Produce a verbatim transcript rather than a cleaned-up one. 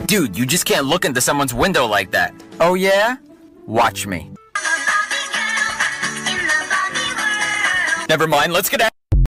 Dude, you just can't look into someone's window like that. Oh yeah? Watch me. Never mind, let's get out.